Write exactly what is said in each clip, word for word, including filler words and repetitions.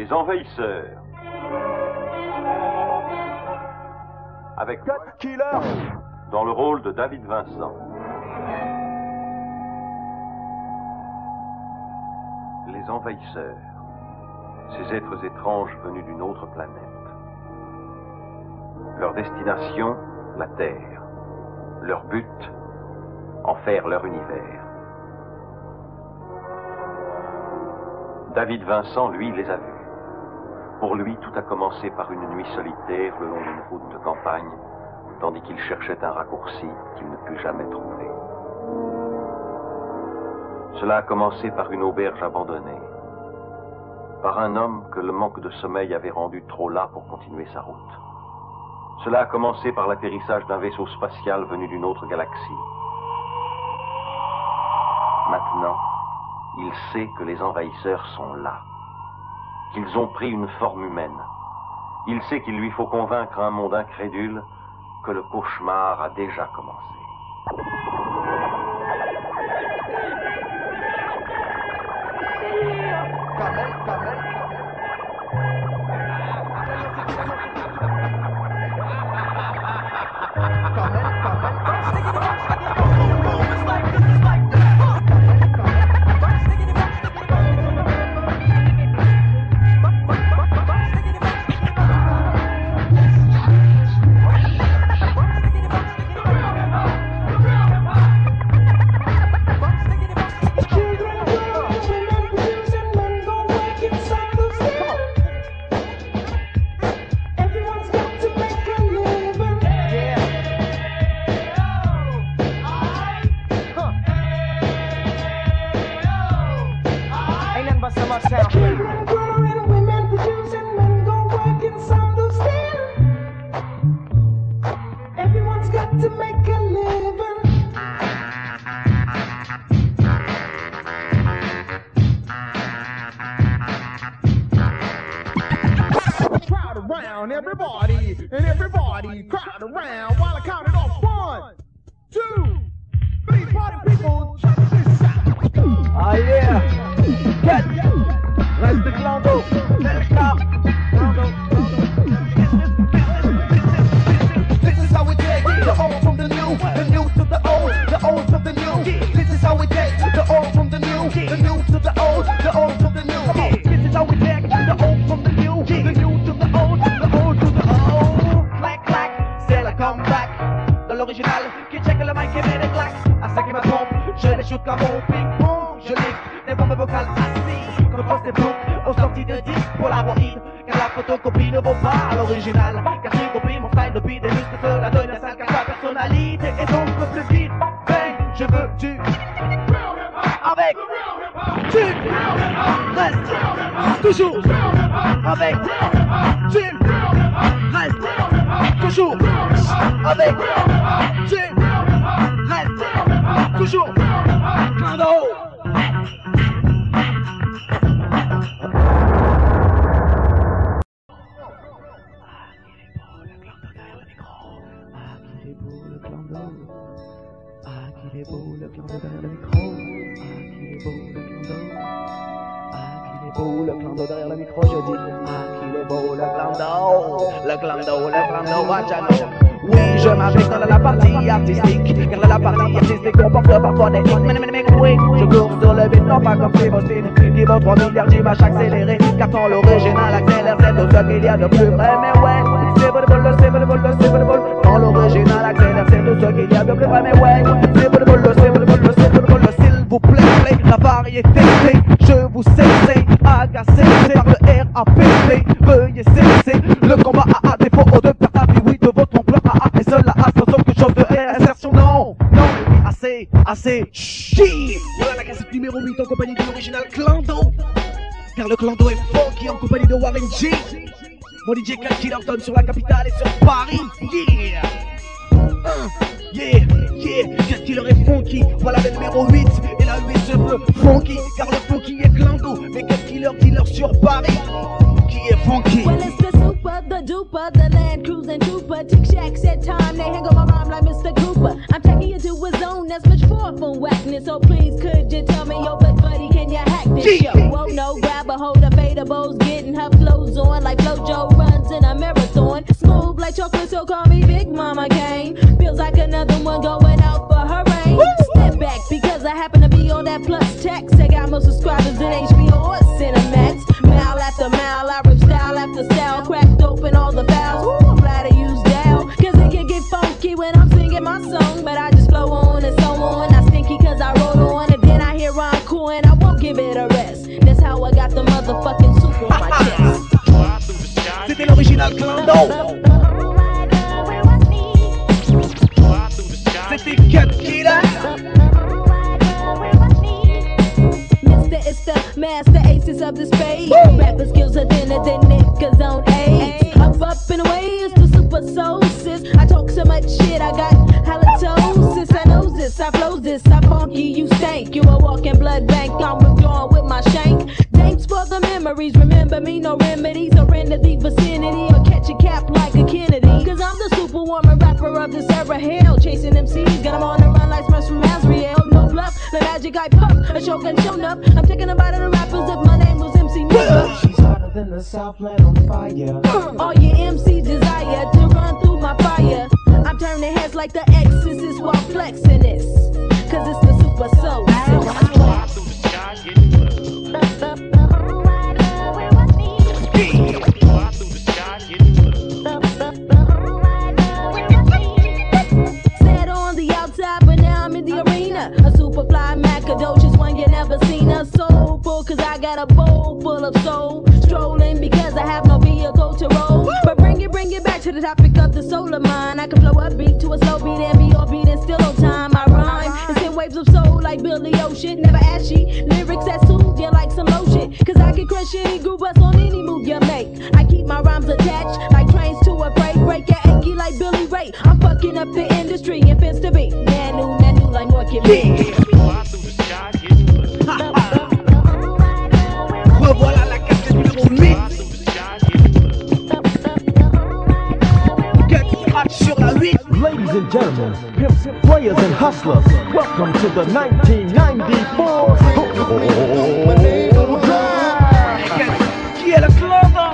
Les Envahisseurs. Avec Cut Killer dans le rôle de David Vincent. Les Envahisseurs. Ces êtres étranges venus d'une autre planète. Leur destination, la Terre. Leur but, en faire leur univers. David Vincent, lui, les a vus. Pour lui, tout a commencé par une nuit solitaire le long d'une route de campagne, tandis qu'il cherchait un raccourci qu'il ne put jamais trouver. Cela a commencé par une auberge abandonnée, par un homme que le manque de sommeil avait rendu trop las pour continuer sa route. Cela a commencé par l'atterrissage d'un vaisseau spatial venu d'une autre galaxie. Maintenant, il sait que les envahisseurs sont là, qu'ils ont pris une forme humaine. Il sait qu'il lui faut convaincre un monde incrédule que le cauchemar a déjà commencé. Kamel, Kamel, everybody, and everybody crowd around while I count it off. One, two, three, party people, check this out. Ah yeah, Cut, reste Clando, Delta, Clando, This is how we take the old from the new, the new to the old, the old to the new. This is how we take the old from the new, the new to the old, the old to the new. Come on, this is how we take the old from the new, the new to the old, the old to the old. Clac clac, c'est le comeback de l'original qui check le mic et met des claques. À ça qui me trompe, je les shoot comme au ping-pong. Je livre des bombes vocales assises comme post des boucles aux sorties de disques pour la roïde. Car la photocopie ne vaut pas à l'original. Car j'ai copié mon style depuis des muscles de la donne à salle car sa personnalité et donc me plus vite. Bang, je veux du avec tu restes toujours avec tu restes toujours avec tu restes toujours Clando. Il est beau le Clando derrière le micro. Ah qu'il est beau le Clando. Ah qu'il est beau le Clando derrière le micro. Je dis ah qu'il est beau le Clando. Le Clando, le Clando, watch out. Oui, je m'applique dans la partie artistique. Car la partie artistique comporte parfois des hits. Mais mais mais oui, je cours sur le beat, non pas comme Steve Austin qui vaut trois milliards d'images accélérées. Car quand l'original accélère, c'est tout ce qu'il y a de plus vrai. Mais ouais, c'est pas de bol, c'est pas de bol, c'est pas de bol. Quand l'original accélère, c'est tout ce qu'il y a de plus vrai. Mais ouais, c'est pas de bol, c'est pas de bol, c'est pas de bol. S'il vous plaît, la variété, je vous cesse, agacé par le R A P P. Veuillez cesser le combat à A défaut de perte à vie, oui, de votre emploi à A. Et cela a sauf que chose de réinsertion. Non, non, mais oui, assez, assez, chut. Voilà la cassette numéro huit en compagnie de l'original Clando. Car le Clando est funky en compagnie de Warren G. Mon D J Cut Killer donne sur la capitale et sur Paris. Yeah. Uh, yeah, yeah, Cut Killer est funky. Voilà le numéro huit. Et la huit se veut funky. Car le funky est Clando. Mais Cut Killer dealer sur Paris. Qui est funky. Well, it's the super, the duper, the land cruising trooper. Tick Shack said time, they hang on my rhyme like Mister Cooper. I'm taking you to a zone that's much far from whackness. So please, could you tell me, yo, but buddy, can you hack this Yeah. show? Whoa, know, grab a hold of fadables, getting her clothes on like Flojo runs in a marathon. Smooth like chocolate, so call me Big Mama Kane. Feels like another one going out for her reign. Step back because I happen to be on that plus text. I got more subscribers than H B O or Cinemax. Mile after mile, I rip style after style, cracked open all the valves. Ooh, I'm glad I used Dow, cause it can get funky when I'm singing my song. But I just flow on and so on. I stinky cause I roll on, and then I hear Ron Cool and I won't give it a rest. That's how I got the motherfucking soup on my chest. C'était l'original Clando. C'était Cut Killer. Mister is the master aces of the spade. Rapper skills are thinner than niggas on A. Up, up and away is the super soul sis. I talk so much shit, I got halitosis. I know this, I flow this, I funky, you stank. You a walking blood bank, I'm withdrawing with my shank. Thanks for the memories, remember me, no remedies. Or enter the vicinity, or catch a cap like a Kennedy. Cause I'm the superwoman rapper of this era. Hell, chasing M Cs, got them on the run like Smash from Asriel. No bluff, the magic I puff, a shogun shown up. I'm taking about the rappers if my name was M C Never. She's hotter than the Southland on fire. All your M Cs desire to run through my fire. I'm turning heads like the Exorcist while flexing this. Cause it's the super soul. Said on the outside, but now I'm in the arena. A super fly macadocious one you never seen. A soul full, cause I got a bowl full of soul. Strolling because I have no vehicle to roll. But bring it, bring it back to the topic of the soul of mine. I can flow a beat to a slow beat and be all beat and still on time. I rhyme and send waves of soul like Billy Ocean. Never ashy, lyrics that soothe you like some lotion. Cause I can crush any groove bust on any move you make. I keep my rhymes attached like trains to a freight. Break your achy like Billy Ray. I'm fucking up the industry and fits to be. Nanu, nanu like more can be. Revoilà la cassette numéro huit. Sur la huit. Ladies and gentlemen, pimps, players, and hustlers, welcome to the nineteen ninety-four Qui est le Clover?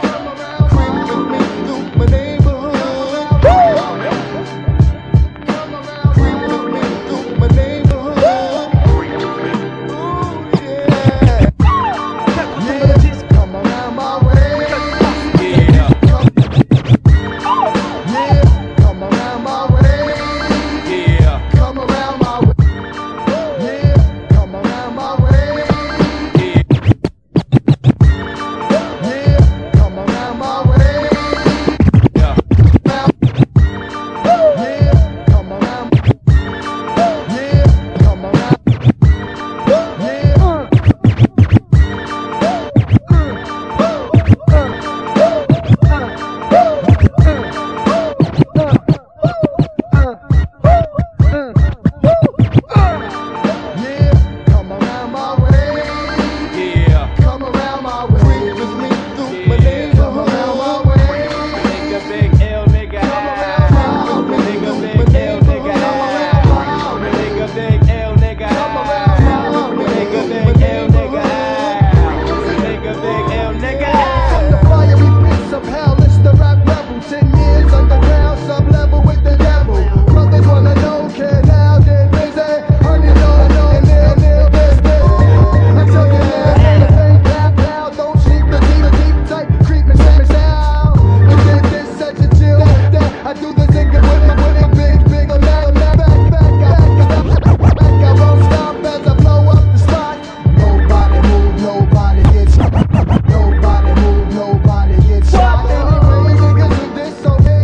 Nobody move, nobody get shot. Anyway, niggas do this so they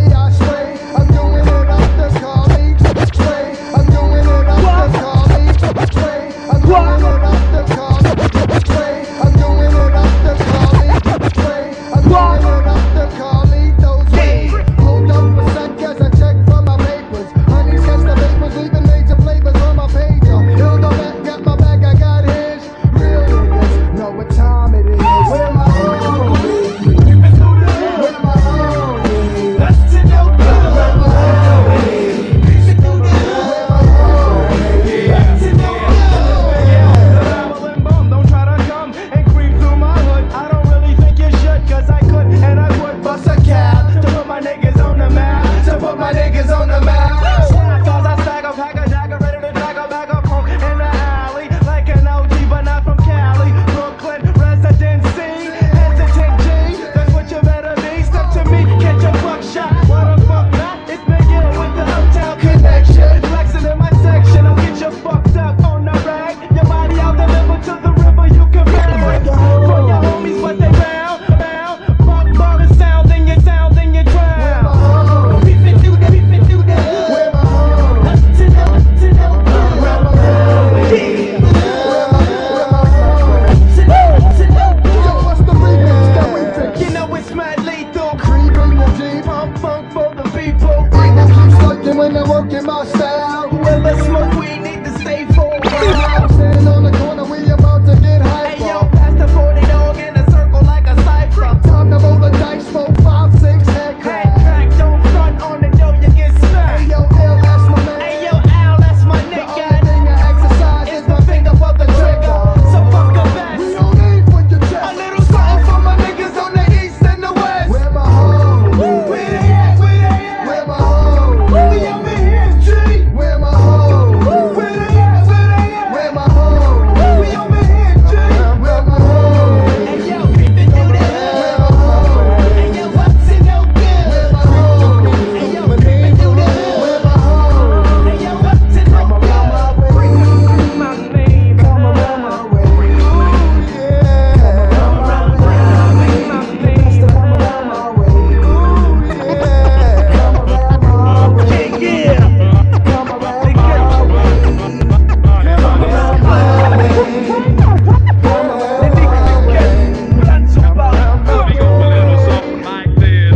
when I'm working my style. Whoever smoke weed need to stay full. I'm sitting on the corner, we about to get hype. Hey yo, pass the forty dog in a circle like a cipher. Time to roll the dice, four, five, six, head crack. Head crack, don't front on the dough, you get smacked. Hey yo, L, that's my man. Hey yo, Al, that's my The nigga. only thing I exercise is my finger for the trigger. So fuck a best. We don't need for your chest. A little something for my niggas on the east and the west. Where my hoes? Where they at? Where they at? Where my hoes? We up in here, G. Where my hoes? Where they at? Where they at? Where my hoes? We up in here, G. Where my hoes? Hey yo, creepin' through the Where hood. my hoes? Hey yo, what's in your Where good? my hoes? Hey yo, creepin' through the hood. Where my hoes? Hey yo, what's in your good? My name, come around my way. Ooh, yeah. Come around my way. Come around my way. Ooh, yeah. Come around my way. Yeah, Come around my way. Come around my way. Come around my way. We gon' put a little something like this.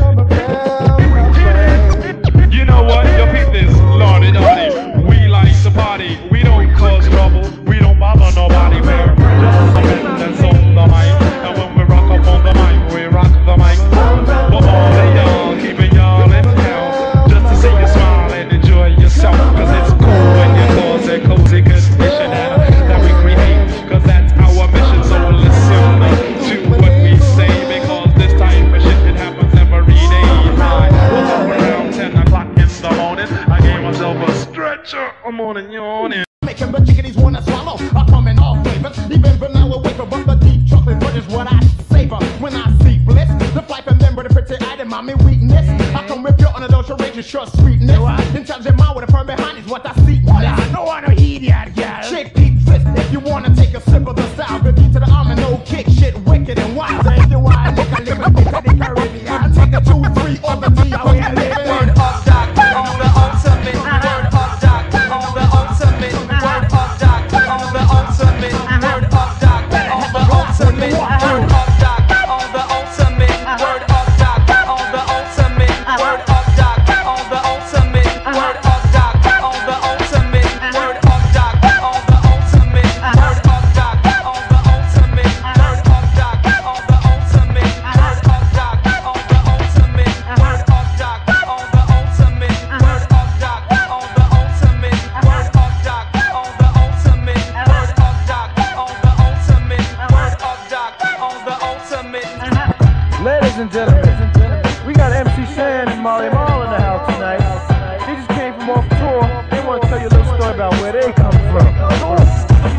You know what? Yo, peep this, lordy lordy. We like to party. We don't cause trouble. We don't bother nobody. We're just the men that's on the mic. And when we rock up on the mic, we rock the mic. For all of y'all, keeping y'all in town. Just to see you smile and enjoy yourself. Cause it's cool when you cause a cozy condition and that we create. Cause that's our mission. So listen to what we say. Because this type of shit, it happens every day. I woke up around ten o'clock in the morning. I gave myself a stretcher. I'm on and yawning. Making the chickadees wanna swallow. I come in all flavors, even vanilla wafer, but the deep chocolate butter is what I savor. When I see bliss, the flight and then with a pretty item, I'm in weakness. I come with your unadulterated short sweetness. In terms of mine with a firm behind is what I see. No one to heed ya, girl. Chick peep twist, if you wanna take a sip of the style, good to the arm and no kick, shit wicked and wild. If you want to lick a lick, lick a Caribbean, take a two, three, or the T, how we living. Word up, doc, on the ultimate. Word up, doc, on the ultimate. Word up, doc, on the ultimate. Word up, doc, on the ultimate. Word up, doc, on the ultimate. Word up, doc, on the ultimate. Word up, doc, on the ultimate. Word up, doc, on the ultimate. Word up, doc, on the ultimate. Word up, doc, on the ultimate. Word up, doc, on the ultimate. Word up, doc, on the ultimate. Word up, doc, on the ultimate. Word up, doc, on the ultimate. Word up, doc, on the ultimate. Word up, doc, on the ultimate. Word up, doc, on the ultimate. Ladies and gentlemen, we got M C Shan and Molly Mall in the house tonight. They just came from off tour. They want to tell you a little story about where they come from.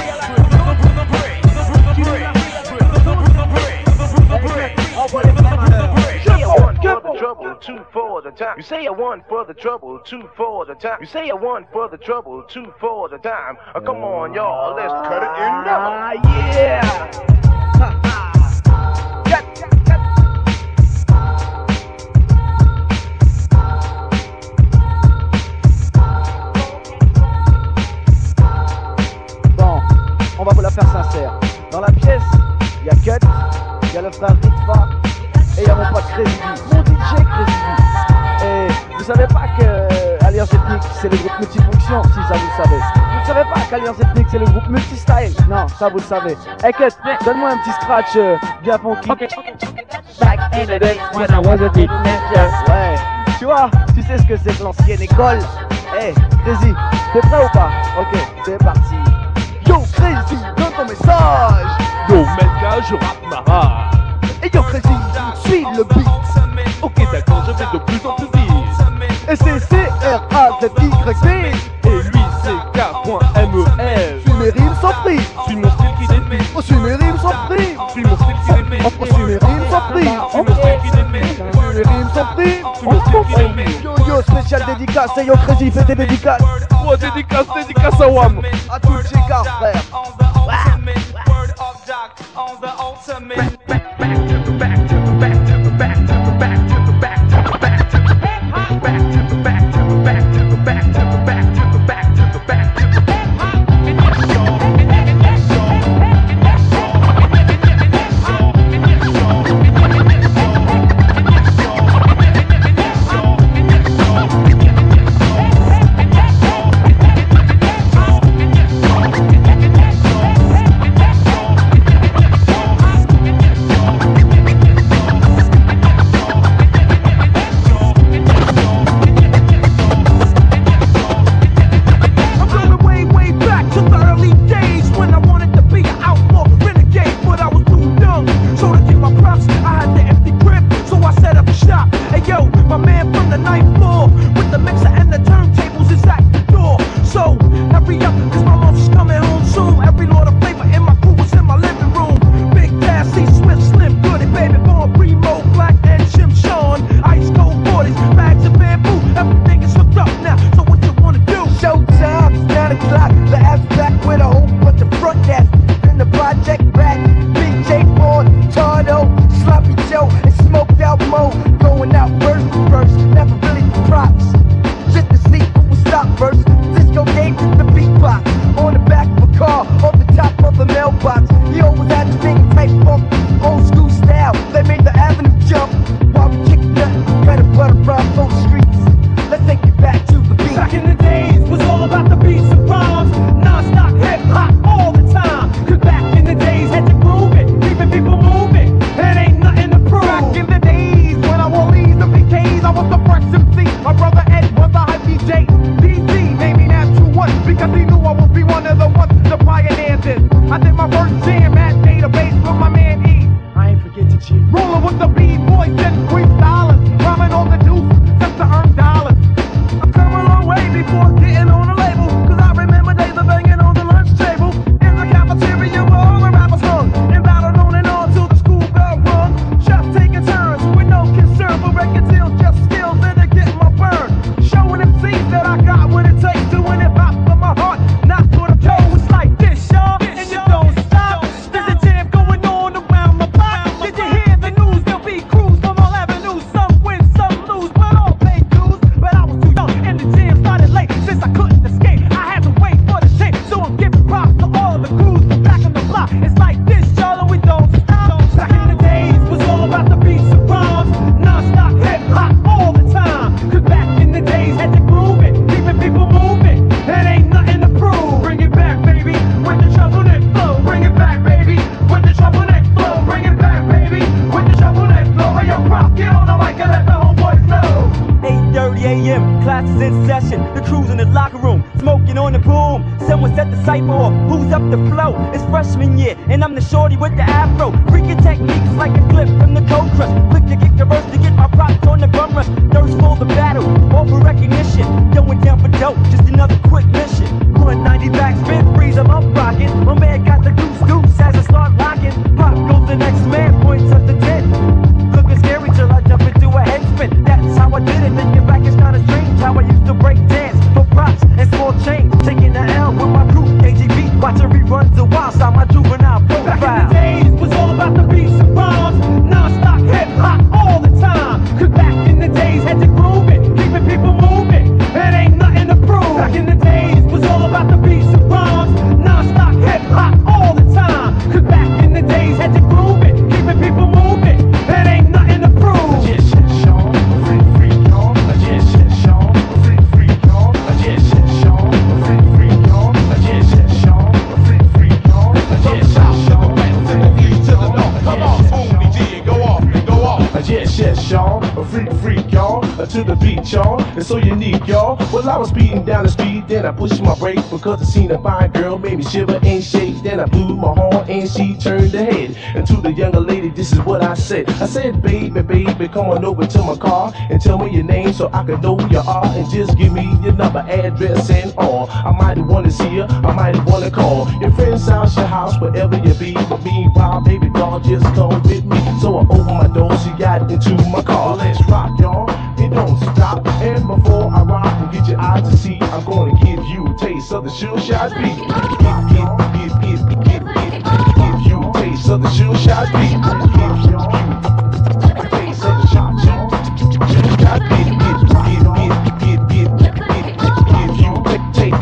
Trouble, two for the time. You say a one for the trouble, two for the time. You say a one for the trouble, two for the time. Uh, come on, y'all, let's cut it in double. ah, yeah. Cut, cut, cut. Bon, on va vous la faire sincère. Dans la pièce, il y a Cut, il y a le frère Ritva et il y a mon pote Crazy B, mon D J Crazy B. Et vous savez pas que Alliance Ethnique c'est le groupe multifonction, si ça vous le savez. Vous ne savez pas qu'Alliance Ethnique c'est le groupe multi-style? Non, ça vous le savez. Hey Cut, donne-moi un petit scratch euh, bien funky. Back in the day when I was a teenager. Ouais, tu vois, tu sais ce que c'est que l'ancienne école. Hey, Crazy, t'es prêt ou pas? Ok, c'est parti. Yo Crazy, donne ton message. Yo Melka, je rappe ma rage. Et yo Crazy, suis le beat. Ok d'accord, je vais de plus en plus vite. Et c'est C R A Z Y P. Et lui c'est K.M E L. Suis mes rimes sans prix. Suis mon style qui défile. Oh, suis mes rimes sans prix. Suis mon style qui défile. Oh, suis mes rimes sans prix. Suis mon style qui défile. Suis mes rimes sans prix. Suis mon style qui défile. Yo yo, spécial dédicace. Et yo Crazy, fais des dédicaces. Oh dédicace, dédicace à Wam. À tout le Chica, frère. Word up, doc, on the ultimate. the ninth floor with the mixer and the turntables is at the door. So hurry up, cause my mom's coming home soon. Every Lord of Flavor in my crew was in my living room. Big Cass, C Swift, Slim, Goody, Baby Born, Primo, Black, and Jim Sean. Ice cold forties, bags of bamboo, everything is hooked up now. So what you wanna do? Showtime, it's nine o'clock. The abstract with a whole bunch of front gas in the project rack. B J Ford, Tardo, Sloppy Joe, and Smoked Out Mo. Going out first to first, never really for props. Just to see who would stop first. Cisco gave us the beatbox on the back of a car, off the top of a mailbox. He always had the finger type funk, old school style. They made the avenue jump while we kicked nothing. Got a butter rhyme for the streets. Let's take it back to the beat. Back in the days was all about the beats and rhymes, non-stop hip hop all the time. Cause back in the days had to groove it, keeping people moving. It ain't nothing to prove. Back in the days when I wore Lee's and B Ks, I was the first M C. My brother Ed was the hype D J. D C made me natural one because he knew I would be one of the ones to pioneer this. I did my first jam at Database with my man E. I ain't forget to cheat. Rolling with the B-boys and freestylers, rhyming on the deuce just to earn dollars. I've come a long way before getting on a label, cause I remember days of banging on the lunch table. In the cafeteria where all the rappers hung, and battled on and on till the school bell rung. Chefs taking turns with no concern for record deals, just skills and they get my burn. Showing them C's that I got what it takes, doing it pop from my heart, not for the toe. It's like this, y'all, and you don't stop. There's a jam going on around my block. Did you hear the news? There'll be crews from all avenues. Some win, some lose, but all pay dues. But I was too young and the jam started late. Since I couldn't escape, I had to wait for the tape. So I'm giving props to all of the crews from back on the block. It's like this, y'all, and we don't stop. Back in the days was all about the beats and rhymes, non-stop hip hop all the time. Cause back in the days had to groove it, keeping people moving. It ain't nothing to prove. Bring it back, baby, with the trouble neck flow. Bring it back, baby, with the trouble neck flow. Bring it back, baby, with the trouble neck flow. Hey, yo, Rock, get on the mic and let the homeboys know. eight thirty a m, class is in session. The crew's in the locker room, smoking on the boom. Someone set the cipher off, who's up the flow? It's freshman year, and I'm the shorty with the afro. Freaking techniques like a clip from the Cold Crush. Quick to kick the verse to get my props on the bum rush. Thirst for the battle, all for recognition. Going down for dope, just another quick mission. one ninety back, spin, freeze, I'm up rocking. My man got the goose goose as I start locking. Pop goes the next man, points up the ten. Looking scary till I jump into a headspin. That's how I did it, thinking back it's kinda strange how I used to break dance for props and small change. Taking the L with my crew, K G B, watching reruns of Wild Style, my juvenile profile. Back in the days was all about the beats and rhymes, non-stop hip hop all the time. Cause back in the days had to groove it, keeping people moving. It ain't nothing to prove. Back in the days was all about the beats and rhymes, non-stop hip hop all the time. Cause back in the days had to groove it, keeping people moving. It ain't nothing to prove. Just shit, Sean, free, free, y'all. Just shit, Sean, free, free, y'all. Just shit, Sean, free, free, y'all. Just shit, Sean, free, free, y'all. Just shit, Sean, to the east, to the north. Come on, Boom, G, go off, go off. Just shit, Sean, free, free, y'all. To the beat, y'all. It's so unique, y'all. Well, I was speeding down the street, then I pushed my brakes because I seen a fine girl, made me shiver and shake. Then I blew my horn and she turned her head. And to the younger lady, this is what I said. I said, baby, baby, come on over to my car and tell me your name so I can know who you are. And just give me your number, address, and all. I might want to see you, I might want to call your friend's house, your house, wherever you be. But meanwhile, baby doll, just come with me. So I opened my door, she got into my car. Let's rock, y'all. It don't stop. And before I rock and get your eyes to see, I'm gonna give you a taste of the Sure Shot beat. Give, give, give, give, give, give, give you a taste of the Sure Shot beat. Give you a taste of the shot, Sure Shot beat. Give, give, give, give, give, give, give you a taste,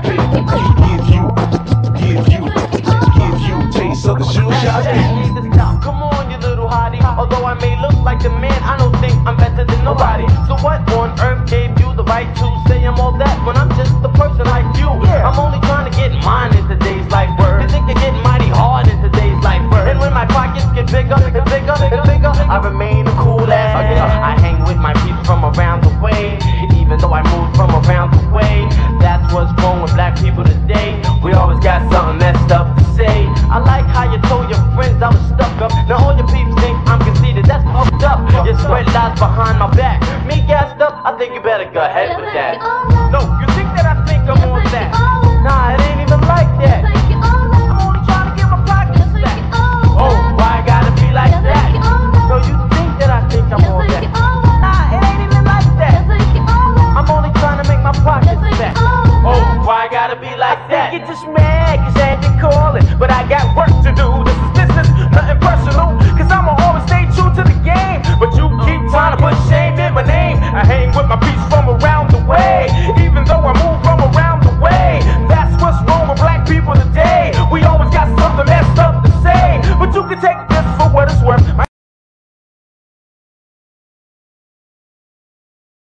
give you, give you, give you a taste of the Sure Shot beat. Come on, you little hottie. Although I may look like the man, I don't think I'm better than nobody. So what on earth gave you the right to say I'm all that when I'm just a person like you? I'm only trying to get mine in today's life. Cause it can get mighty hard in today's life. And when my pockets get bigger and bigger and bigger, I remain a cool ass. I hang with my people from around the way, even though I moved from around the way. That's what's wrong with black people today. We always got something messed up to say. I like how you told your friends I was stuck up. Now all your peeps think I'm conceited. That's fucked up. You spread lies behind my back. me gassed up, I think you better go ahead with that.